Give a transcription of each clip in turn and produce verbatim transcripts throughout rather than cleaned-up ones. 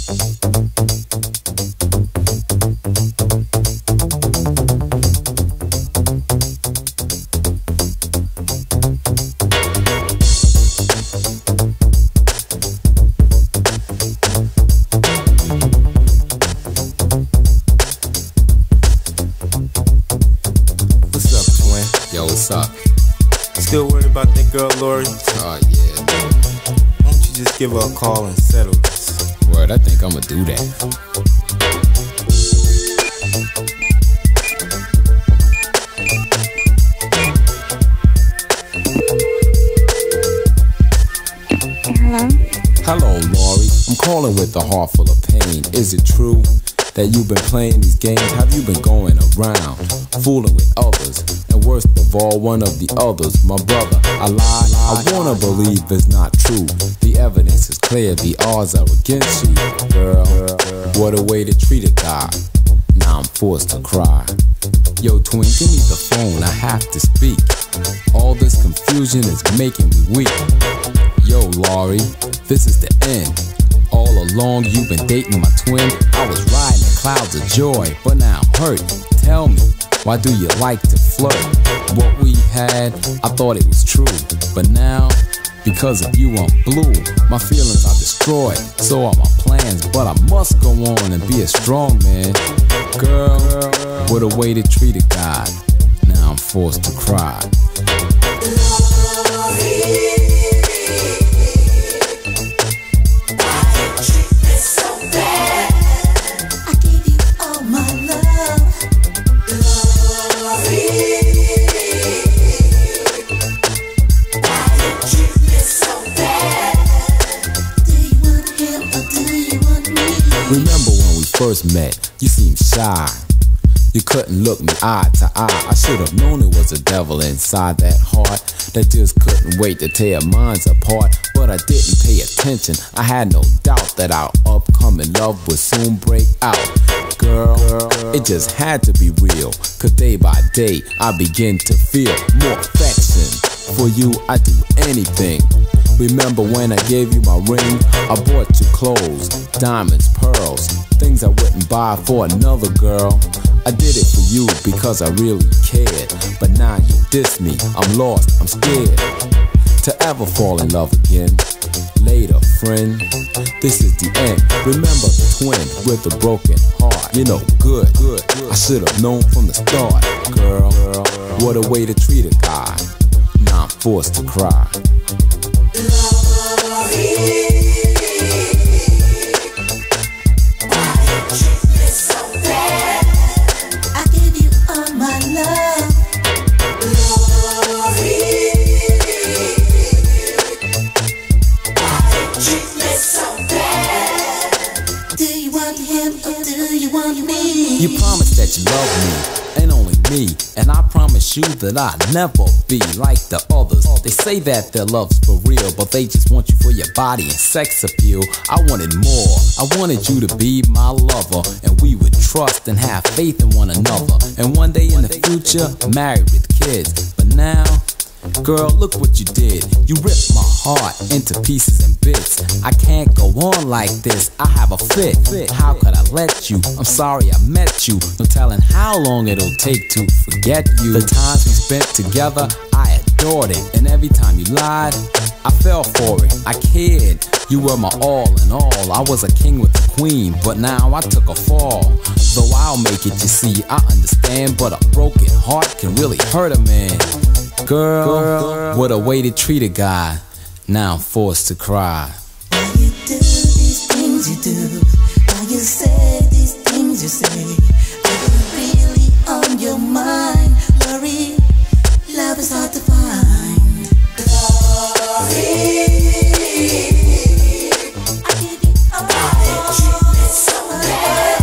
What's up? Still worried about that girl, Lori? Oh, yeah. Why don't you just give her a call and settle this? Word, I think I'm gonna do that. Hello? Hello, Lori. I'm calling with a heart full of pain. Is it true that you've been playing these games? Have you been going around, fooling with others? And worst of all, one of the others, my brother, I lied. I wanna believe it's not true. The evidence is clear, the odds are against you. Girl, what a way to treat a guy. Now I'm forced to cry. Yo, twin, give me the phone, I have to speak. All this confusion is making me weak. Yo, Lori, this is the end. All along you've been dating my twin. I was riding in clouds of joy, but now I'm hurt. Tell me, why do you like to flirt? What we had, I thought it was true, but now, because of you I'm blue. My feelings are destroyed, so are my plans, but I must go on and be a strong man. Girl, what a way to treat a guy. Now I'm forced to cry. Remember when we first met, you seemed shy. You couldn't look me eye to eye. I should have known it was a devil inside that heart that just couldn't wait to tear minds apart. But I didn't pay attention. I had no doubt that our upcoming love would soon break out. Girl, it just had to be real. Cause day by day I begin to feel more affection. For you I'd do anything. Remember when I gave you my ring? I bought you clothes, diamonds, pearls, things I wouldn't buy for another girl. I did it for you because I really cared. But now you diss me, I'm lost, I'm scared to ever fall in love again. Later, friend, this is the end. Remember the twin with a broken heart. You know, good, good, I should have known from the start. Girl, what a way to treat a guy. Now I'm forced to cry. You promised that you love me, and only me. And I promise you that I'll never be like the others. They say that their love's for real, but they just want you for your body and sex appeal. I wanted more, I wanted you to be my lover, and we would trust and have faith in one another. And one day in the future, married with kids. But now, girl, look what you did. You ripped my heart into pieces and bits. I can't go on like this, I have a fit. How could I let you? I'm sorry I met you. No telling how long it'll take to forget you. The times we spent together, I adored it. And every time you lied, I fell for it. I cared, you were my all in all. I was a king with a queen, but now I took a fall. Though I'll make it, you see, I understand. But a broken heart can really hurt a man. Girl, Girl, what a way to treat a guy. Now I'm forced to cry. Why you do these things you do? Why you say these things you say? Are you really on your mind? Lori, love is hard to find. Lori, I give you all that treat me so bad.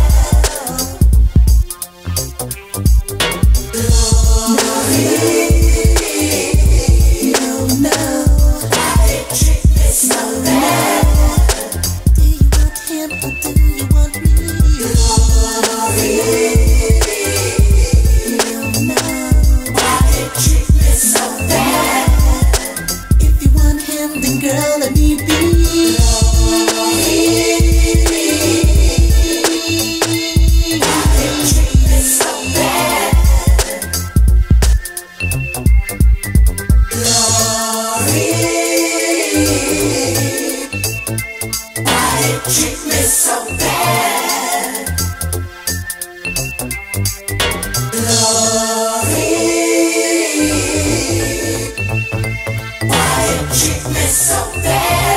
Lori, no, no, I treat me so bad. treat me so bad? Lori, why you treat me so bad?